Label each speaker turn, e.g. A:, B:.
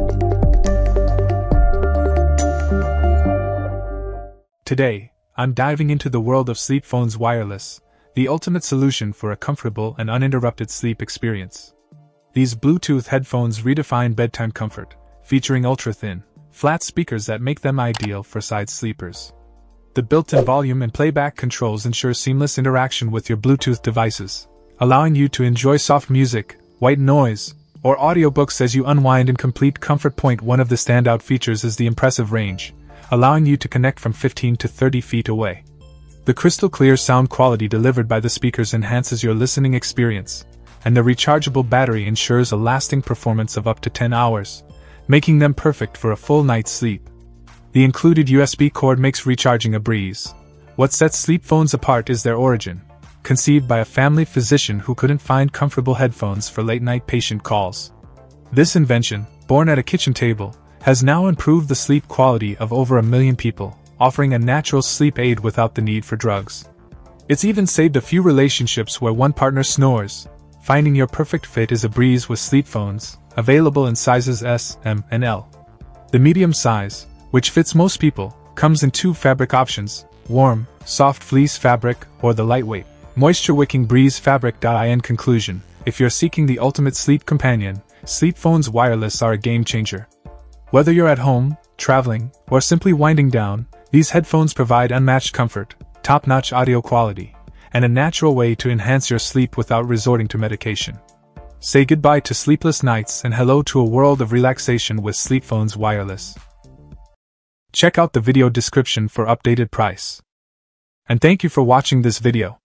A: Today, I'm diving into the world of SleepPhones Wireless, the ultimate solution for a comfortable and uninterrupted sleep experience. These Bluetooth headphones redefine bedtime comfort, featuring ultra-thin, flat speakers that make them ideal for side sleepers. The built-in volume and playback controls ensure seamless interaction with your Bluetooth devices, allowing you to enjoy soft music, white noise, or audiobooks as you unwind in complete comfort. One of the standout features is the impressive range, allowing you to connect from 15 to 30 feet away. The crystal-clear sound quality delivered by the speakers enhances your listening experience, and the rechargeable battery ensures a lasting performance of up to 10 hours, making them perfect for a full night's sleep. The included USB cord makes recharging a breeze. What sets SleepPhones apart is their origin, conceived by a family physician who couldn't find comfortable headphones for late-night patient calls. This invention, born at a kitchen table, has now improved the sleep quality of over 1 million people, offering a natural sleep aid without the need for drugs. It's even saved a few relationships where one partner snores. Finding your perfect fit is a breeze with SleepPhones, available in sizes S, M, and L. The medium size, which fits most people, comes in 2 fabric options: warm, soft fleece fabric, or the lightweight, moisture-wicking breeze fabric. In conclusion, if you're seeking the ultimate sleep companion, SleepPhones Wireless are a game-changer. Whether you're at home, traveling, or simply winding down, these headphones provide unmatched comfort, top-notch audio quality, and a natural way to enhance your sleep without resorting to medication. Say goodbye to sleepless nights and hello to a world of relaxation with SleepPhones Wireless. Check out the video description for updated price. And thank you for watching this video.